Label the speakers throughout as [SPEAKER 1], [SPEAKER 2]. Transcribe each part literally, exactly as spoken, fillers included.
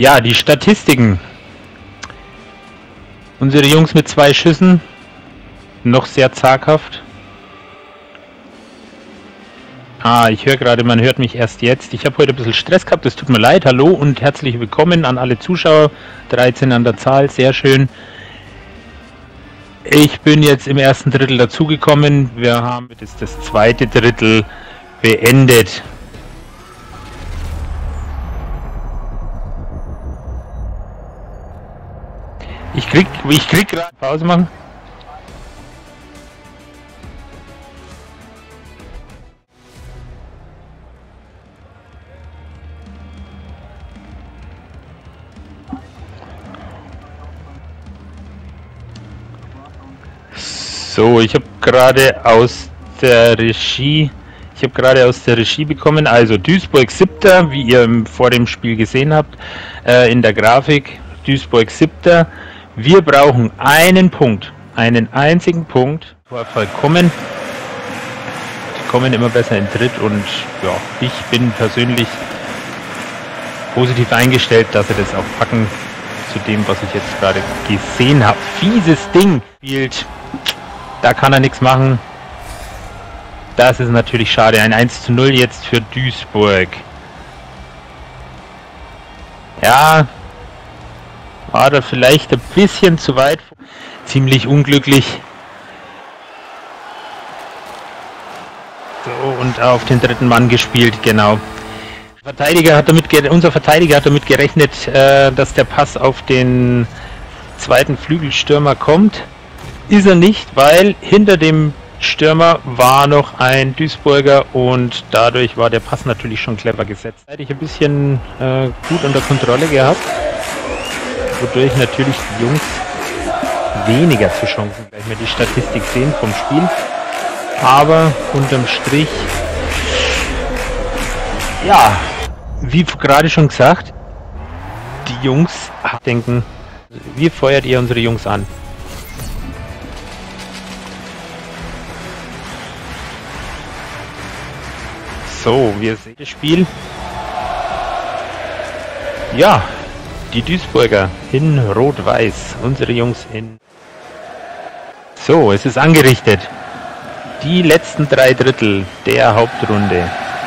[SPEAKER 1] Ja, die Statistiken. Unsere Jungs mit zwei Schüssen. Noch sehr zaghaft. Ah, ich höre gerade, man hört mich erst jetzt. Ich habe heute ein bisschen Stress gehabt, das tut mir leid. Hallo und herzlich willkommen an alle Zuschauer. dreizehn an der Zahl, sehr schön. Ich bin jetzt im ersten Drittel dazugekommen. Wir haben jetzt das zweite Drittel beendet. Ich krieg, ich krieg gerade Pause machen. So, ich habe gerade aus der Regie, ich habe gerade aus der Regie bekommen, also Duisburg siebter, wie ihr vor dem Spiel gesehen habt, äh, in der Grafik, Duisburg siebter. Wir brauchen einen Punkt, einen einzigen Punkt, Torfall kommen. Sie kommen immer besser in Tritt und ja, ich bin persönlich positiv eingestellt, dass sie das auch packen, zu dem, was ich jetzt gerade gesehen habe. Fieses Ding spielt. Da kann er nichts machen. Das ist natürlich schade. Ein eins zu null jetzt für Duisburg. Ja, war da vielleicht ein bisschen zu weit. Ziemlich unglücklich. So, und auf den dritten Mann gespielt, genau. Verteidiger hat damit, unser Verteidiger hat damit gerechnet, äh, dass der Pass auf den zweiten Flügelstürmer kommt. Ist er nicht, weil hinter dem Stürmer war noch ein Duisburger und dadurch war der Pass natürlich schon clever gesetzt. Hätte ich ein bisschen äh, gut unter Kontrolle gehabt, wodurch natürlich die Jungs weniger zu Chancen, gleich mal die Statistik sehen vom Spiel. Aber unterm Strich, ja, wie gerade schon gesagt, die Jungs denken, wie feuert ihr unsere Jungs an? So, wir sehen das Spiel. Ja, die Duisburger in Rot-Weiß, unsere Jungs in... So, es ist angerichtet. Die letzten drei Drittel der Hauptrunde.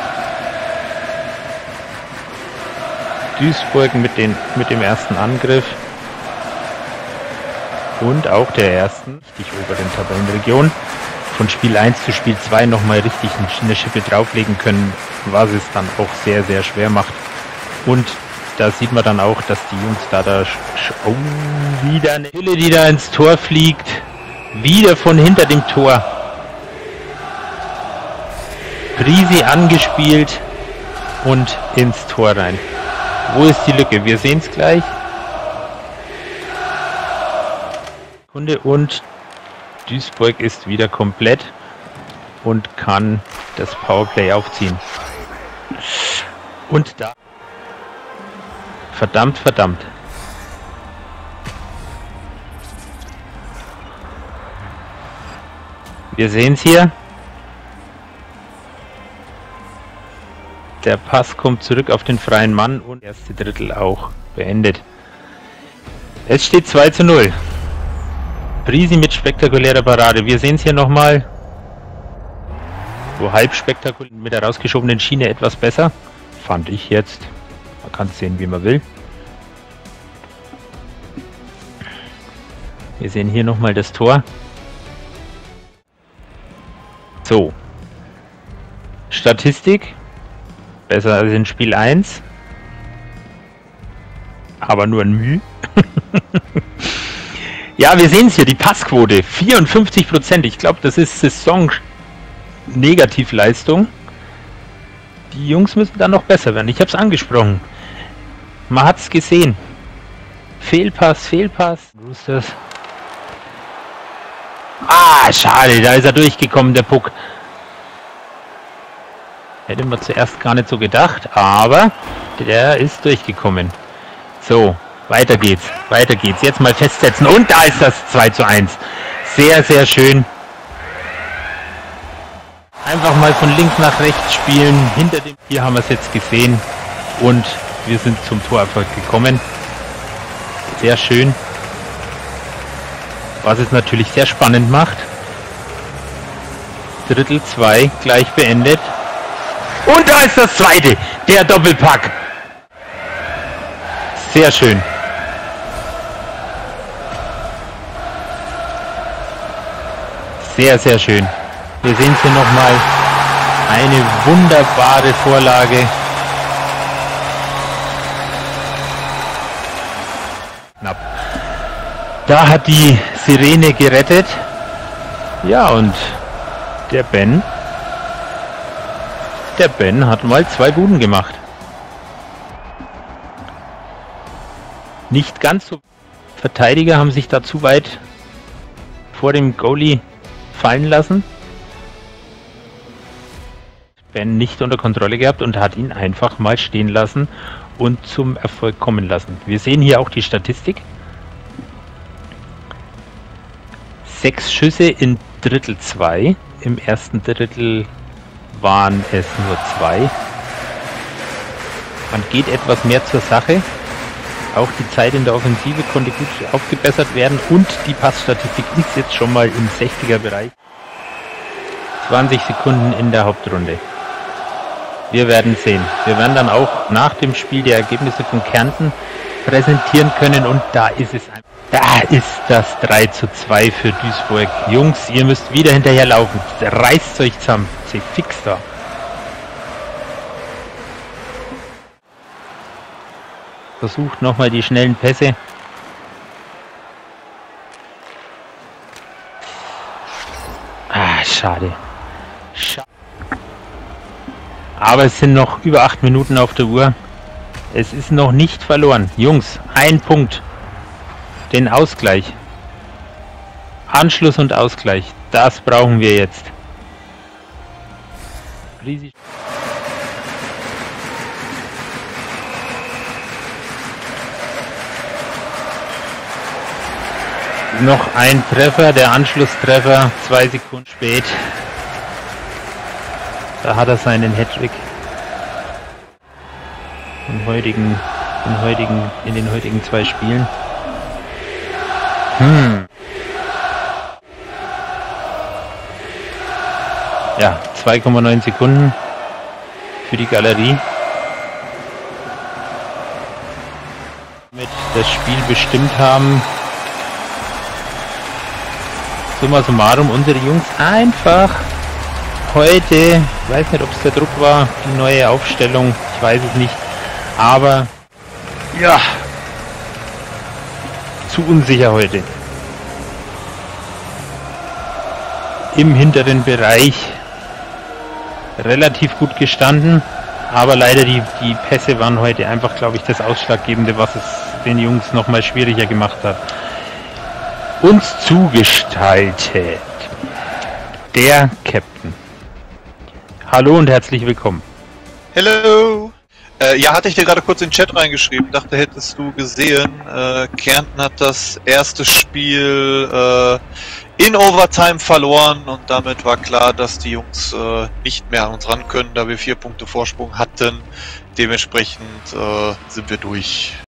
[SPEAKER 1] Duisburg mit, den, mit dem ersten Angriff. Und auch der ersten, richtig oberen Tabellenregion. Von Spiel eins zu Spiel zwei nochmal richtig eine Schippe drauflegen können, was es dann auch sehr, sehr schwer macht. Und da sieht man dann auch, dass die Jungs da, da oh, wieder eine Hülle, die da ins Tor fliegt, wieder von hinter dem Tor. Prisi angespielt und ins Tor rein. Wo ist die Lücke? Wir sehen es gleich. Und Duisburg ist wieder komplett und kann das Powerplay aufziehen. Und da... Verdammt, verdammt. Wir sehen es hier. Der Pass kommt zurück auf den freien Mann und das erste Drittel auch beendet. Es steht zwei zu null. Prisi mit spektakulärer Parade. Wir sehen es hier nochmal. So halb spektakulär mit der rausgeschobenen Schiene etwas besser. Fand ich jetzt. Man kann es sehen, wie man will. Wir sehen hier nochmal das Tor. So. Statistik. Besser als in Spiel eins. Aber nur ein Mühe. Ja, wir sehen es hier, die Passquote, vierundfünfzig Prozent. Ich glaube, das ist Saison-Negativleistung. Die Jungs müssen dann noch besser werden. Ich habe es angesprochen. Man hat es gesehen. Fehlpass, Fehlpass. Roosters. Ah, schade, da ist er durchgekommen, der Puck. Hätte man zuerst gar nicht so gedacht, aber der ist durchgekommen. So. Weiter geht's, weiter geht's. Jetzt mal festsetzen und da ist das zwei zu eins. Sehr, sehr schön. Einfach mal von links nach rechts spielen. Hinter dem, hier haben wir es jetzt gesehen. Und wir sind zum Torerfolg gekommen. Sehr schön. Was es natürlich sehr spannend macht. Drittel zwei gleich beendet. Und da ist das zweite, der Doppelpack. Sehr schön. Sehr, sehr schön. Wir sehen es hier nochmal. Eine wunderbare Vorlage. Knapp. Da hat die Sirene gerettet. Ja, und der Ben. Der Ben hat mal zwei Buden gemacht. Nicht ganz so. Verteidiger haben sich da zu weit vor dem Goalie fallen lassen. Ben nicht unter Kontrolle gehabt und hat ihn einfach mal stehen lassen und zum Erfolg kommen lassen. Wir sehen hier auch die Statistik. Sechs Schüsse in Drittel zwei. Im ersten Drittel waren es nur zwei. Man geht etwas mehr zur Sache. Auch die Zeit in der Offensive konnte gut aufgebessert werden und die Passstatistik ist jetzt schon mal im sechziger Bereich. zwanzig Sekunden in der Hauptrunde. Wir werden sehen. Wir werden dann auch nach dem Spiel die Ergebnisse von Kärnten präsentieren können und da ist es einfach. Da ist das drei zu zwei für Duisburg. Jungs, ihr müsst wieder hinterherlaufen. Reißt euch zusammen. Sie fix da. Versucht nochmal die schnellen Pässe. Ah, schade. Schade. Aber es sind noch über acht Minuten auf der Uhr. Es ist noch nicht verloren. Jungs, ein Punkt. Den Ausgleich. Anschluss und Ausgleich. Das brauchen wir jetzt. Riesig. Noch ein Treffer, der Anschlusstreffer, zwei Sekunden spät. Da hat er seinen Hattrick. In heutigen, in heutigen, in den heutigen zwei Spielen. Hm. Ja, zwei Komma neun Sekunden für die Galerie. Mit das Spiel bestimmt haben. Summa summarum, unsere Jungs einfach heute, ich weiß nicht, ob es der Druck war, die neue Aufstellung, ich weiß es nicht, aber ja, zu unsicher heute. Im hinteren Bereich relativ gut gestanden, aber leider die, die Pässe waren heute einfach, glaube ich, das Ausschlaggebende, was es den Jungs nochmal schwieriger gemacht hat. Uns zugestaltet der Captain. Hallo und herzlich willkommen.
[SPEAKER 2] Hello! Äh, ja, hatte ich dir gerade kurz in den Chat reingeschrieben, dachte, hättest du gesehen. Äh, Kärnten hat das erste Spiel äh, in Overtime verloren und damit war klar, dass die Jungs äh, nicht mehr an uns ran können, da wir vier Punkte Vorsprung hatten. Dementsprechend äh, sind wir durch.